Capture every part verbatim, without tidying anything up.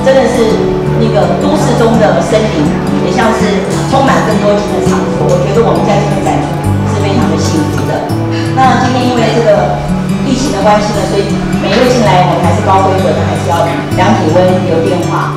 真的是那个都市中的森林，也像是充满更多金的场所。我觉得我们在这边展出是非常的幸福的。那今天因为这个疫情的关系呢，所以每一位进来，我们还是高规格的，还是要量体温、留电话。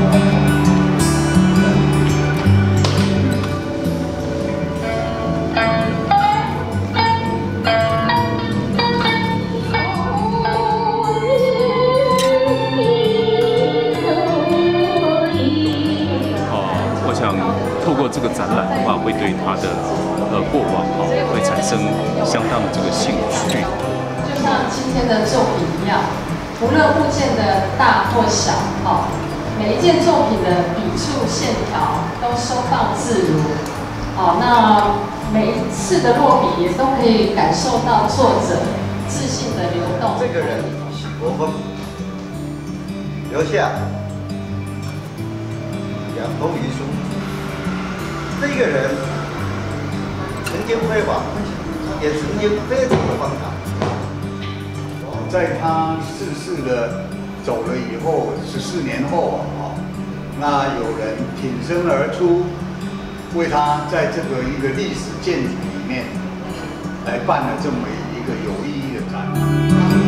透过这个展览的话，会对他的呃过往哈、哦、会产生相当的这个兴趣。 就像今天的作品一样，无论物件的大或小，哈、哦，每一件作品的笔触线条都收放自如，好、哦，那每一次的落笔也都可以感受到作者自信的流动。 这个人许国峰，留下两封遗书。 这个人曾经辉煌，也曾经非常的荒唐。 在他逝世了，走了以后，十四年后啊，那有人挺身而出，为他在这个一个历史建筑里面来办了这么一个有意义的展览。